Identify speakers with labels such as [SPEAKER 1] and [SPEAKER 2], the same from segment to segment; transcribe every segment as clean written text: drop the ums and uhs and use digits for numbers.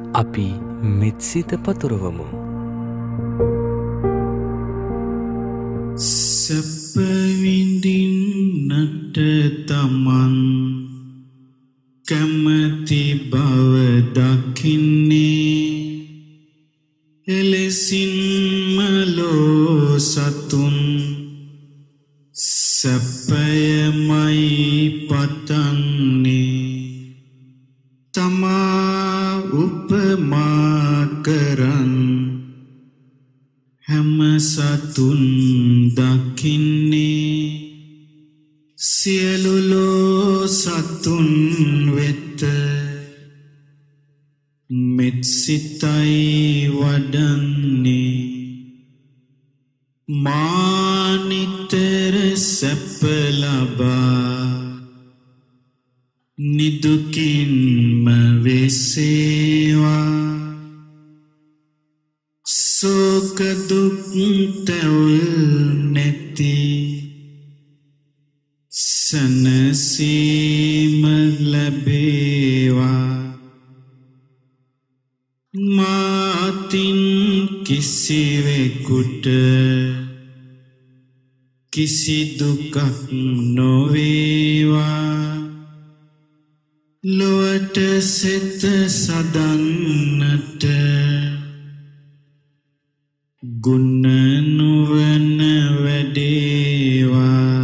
[SPEAKER 1] අපි මෙත්සිත පතුරවමු.
[SPEAKER 2] සැප විඳින්නට තමන් කැමති බව දකින්නේ එලෙසින්ම ලෝ සතුන් සැපයමයි පතන්නේ තමා උපමා කරන් හැම සතුන් දකින්නේ සියලු ලෝ සතුන් වෙත මෙත්සිතයි වඩන්නේ මානිතර සැප ලබා නිදුකින්ම වෙසේවා සෝක දුක් තැවුල් නැති සනසීම ලැබේවා මාතින් කිසිවෙකුට කිසි දුකක් නොවේවා ලොවට සිත සදන්නට ගුණ නුවණ වැඩේවා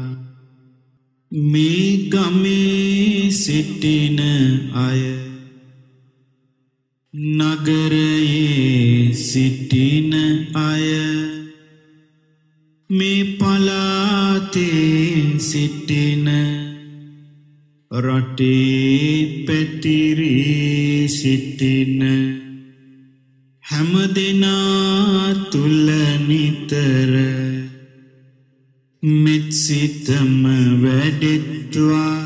[SPEAKER 2] මේ ගමේ සිටින අය නගරයේ සිටින අය මේ පළාතේ සිටින රටේ පැතිරී සිටින හැම දෙනා තුල නිතර මෙත්සිතම වැඩෙත්වා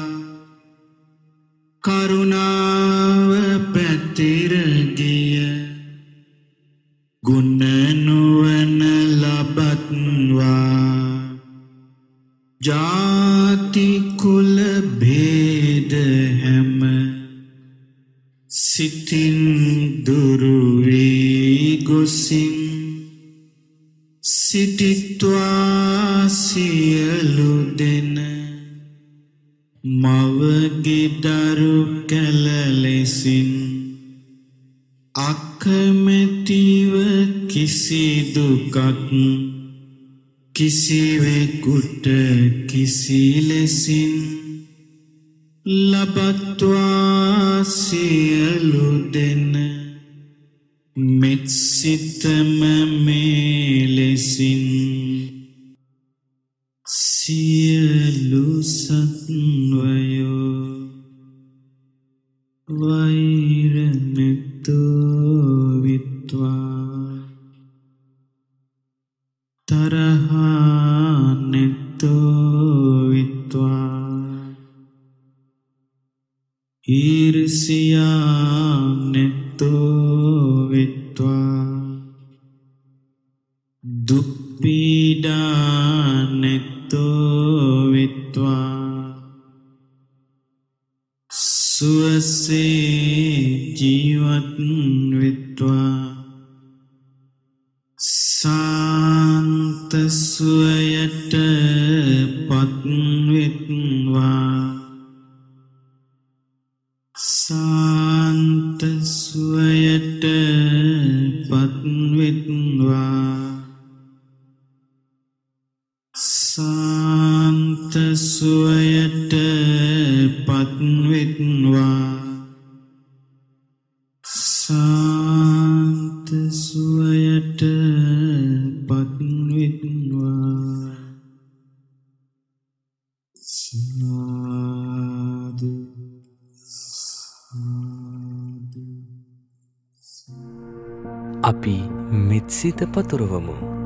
[SPEAKER 2] කරුණාව පැතිර ගිය ගුණ නුවණ ලබත්වා ජාති කුල භේද හැම සිතින් දුරු වී ගොසින් සිටිත්වා සියලු දෙන මවගේ දරු කැලලෙසින් අකමැතිව කිසි දුකක් කිසිවෙකුට කිසි ලෙසින් ලබත්වා සියලු දෙන මෙත්සිතම මේ ලෙසින් සියලු සත්වයෝ වෛර නැතෝ විත්වා තරහා නැතෝ විත්වා ඊර්ෂියා නැතෝ විත්වා දුක් පීඩා නැතෝ විත්වා සුවසේ ජීවත් විත්වා සාන්ත සුවයට පත් විත්වා සාන්ත සුවයට පත් විත්වා සාන්ත සුවයට පත් විත්වා සාන්ත සුවයට පත් විත්වා සාදු
[SPEAKER 1] අපි මෙත්සිත පතුරවමු.